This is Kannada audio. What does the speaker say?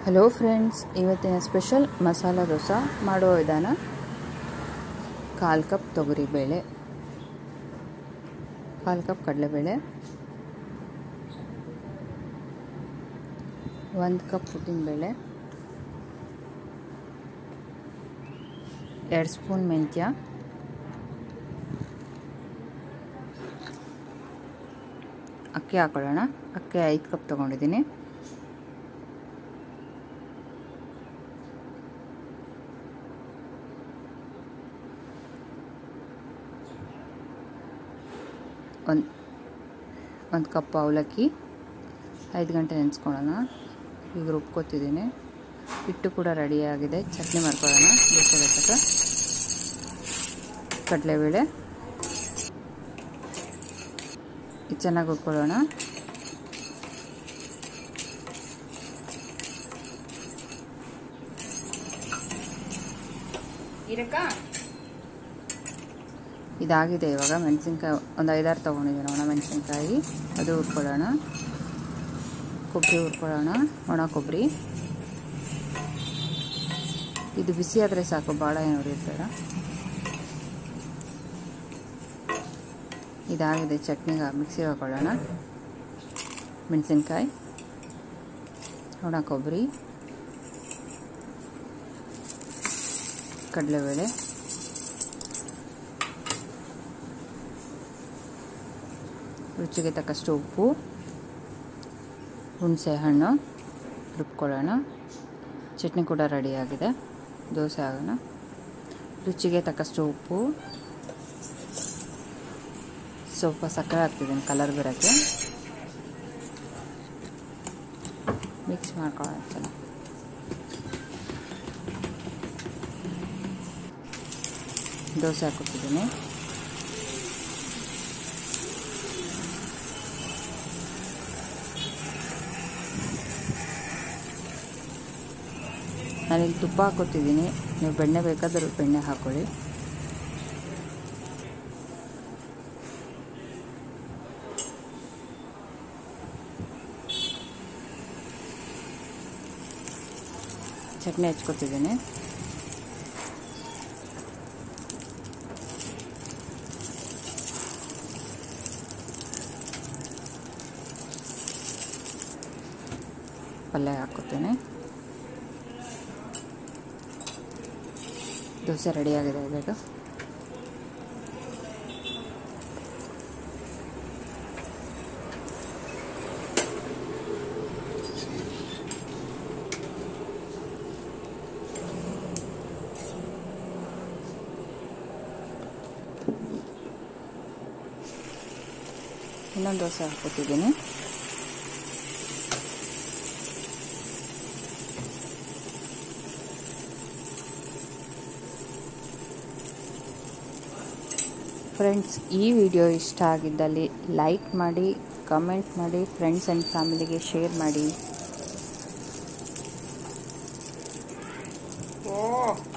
ಹಲೋ ಫ್ರೆಂಡ್ಸ್, ಇವತ್ತಿನ ಸ್ಪೆಷಲ್ ಮಸಾಲ ದೋಸೆ ಮಾಡುವ ವಿಧಾನ. 1/4 ಕಪ್ ತೊಗರಿಬೇಳೆ, 1/4 ಕಪ್ ಕಡಲೆಬೇಳೆ, 1 ಕಪ್ ಉದ್ದಿನಬೇಳೆ, 2 ಸ್ಪೂನ್ ಮೆಂತ್ಯ, ಅಕ್ಕಿ ಹಾಕೊಳ್ಳೋಣ. ಅಕ್ಕಿ 5 ಕಪ್ ತೊಗೊಂಡಿದ್ದೀನಿ. ಒಂದು ಕಪ್ ಅವಲಕ್ಕಿ 5 ಗಂಟೆ ನೆನೆಸ್ಕೊಳ್ಳೋಣ. ಈಗ ರುಬ್ಕೊತಿದ್ದೀನಿ. ಹಿಟ್ಟು ಕೂಡ ರೆಡಿಯಾಗಿದೆ. ಚಟ್ನಿ ಮಾಡ್ಕೊಳ್ಳೋಣ. ಬೇಯಿಸೋದಕ್ಕೆ ಕಡಲೆಬೇಳೆ ಇದು ಚೆನ್ನಾಗಿ ಹುರ್ಕೊಳ್ಳೋಣ. ಇದಾಗಿದೆ. ಇವಾಗ ಮೆಣಸಿನ್ಕಾಯಿ ಒಂದು 5-6 ತೊಗೊಂಡಿದ್ದೀನಿ. ಒಣ ಮೆಣಸಿನ್ಕಾಯಿ ಅದು ಹುರ್ಕೊಳ್ಳೋಣ. ಕೊಬ್ಬರಿ ಹುರ್ಕೊಳ್ಳೋಣ. ಒಣ ಕೊಬ್ಬರಿ ಇದು ಬಿಸಿ ಆದರೆ ಸಾಕು, ಭಾಳ ಏನು ಹುರಿಯಬೇಡ. ಇದಾಗಿದೆ. ಚಟ್ನಿಗೆ ಮಿಕ್ಸಿಗೆ ಹಾಕೊಳ್ಳೋಣ. ಮೆಣಸಿನ್ಕಾಯಿ, ಒಣ ಕೊಬ್ಬರಿ, ಕಡಲೆಬೇಳೆ, ರುಚಿಗೆ ತಕ್ಕಷ್ಟು ಉಪ್ಪು, ಹುಣಸೆ ಹಣ್ಣು ರುಬ್ಕೊಳ್ಳೋಣ. ಚಟ್ನಿ ಕೂಡ ರೆಡಿಯಾಗಿದೆ. ದೋಸೆ ಆಗೋಣ. ರುಚಿಗೆ ತಕ್ಕಷ್ಟು ಉಪ್ಪು, ಸ್ವಲ್ಪ ಸಕ್ಕರೆ ಹಾಕ್ತಿದ್ದೀನಿ ಕಲರ್ ಬರೋಕ್ಕೆ. ಮಿಕ್ಸ್ ಮಾಡ್ಕೊಳ್ಳೋಣ ಚೆನ್ನಾಗಿ. ದೋಸೆ ಹಾಕ್ಕೊತಿದ್ದೀನಿ. ನಾನಿಲ್ಲಿ ತುಪ್ಪ ಹಾಕೋತಿದ್ದೀನಿ. ನೀವು ಬೆಣ್ಣೆ ಬೇಕಾದರೂ ಬೆಣ್ಣೆ ಹಾಕ್ಕೊಳ್ಳಿ. ಚಟ್ನಿ ಹಚ್ಕೊತಿದ್ದೀನಿ. ಪಲ್ಯ ಹಾಕ್ಕೊತೀನಿ. ದೋಸೆ ರೆಡಿಯಾಗಿದೆ. ಇವಾಗ ಇನ್ನೊಂದು ದೋಸೆ ಹಾಕ್ಕೊತಿದ್ದೀನಿ. ಫ್ರೆಂಡ್ಸ್, ಈ ವಿಡಿಯೋ ಇಷ್ಟ ಆಗಿದ್ದಲ್ಲಿ ಲೈಕ್ ಮಾಡಿ, ಕಮೆಂಟ್ ಮಾಡಿ, ಫ್ರೆಂಡ್ಸ್ ಆ್ಯಂಡ್ ಫ್ಯಾಮಿಲಿಗೆ ಶೇರ್ ಮಾಡಿ.